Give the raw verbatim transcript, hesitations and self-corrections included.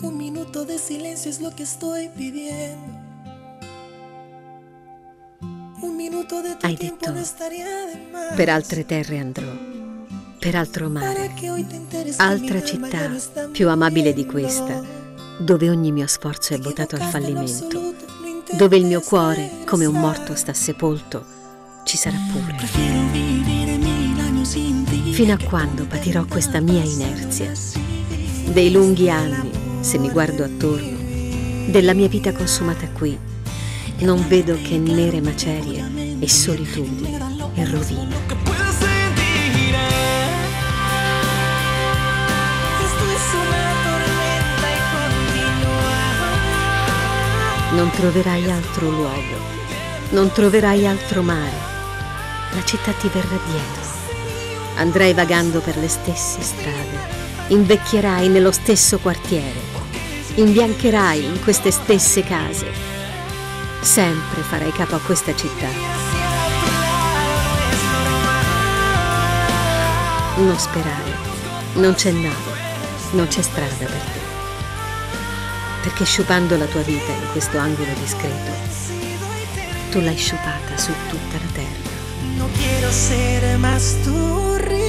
Un minuto de silencio es lo que estoy pidiendo. Un minuto de tu Hai tiempo detto, no estaría de más. per altre terre andrò, per altro mare, Para que hoy te enteres que altra mi alma città ya no está più amabile di mintiendo. questa, dove ogni mio sforzo è Te votato al equivocaste en lo fallimento, absoluto, no intentes dove il mio cuore, come un morto, regresar. sta sepolto, ci sarà pure. Prefiero vivir mil años sin ti. Fino a quando patirò questa mia inerzia, dei lunghi anni, se mi guardo attorno, della mia vita consumata qui, non vedo che nere macerie e solitudine e rovina. Non troverai altro luogo, non troverai altro mare, la città ti verrà dietro. Andrai vagando per le stesse strade, invecchierai nello stesso quartiere, imbiancherai in queste stesse case. Sempre farai capo a questa città. Non sperare, non c'è nave, non c'è strada per te. Perché sciupando la tua vita in questo angolo discreto, tu l'hai sciupata su tutta la terra. No quiero ser más tu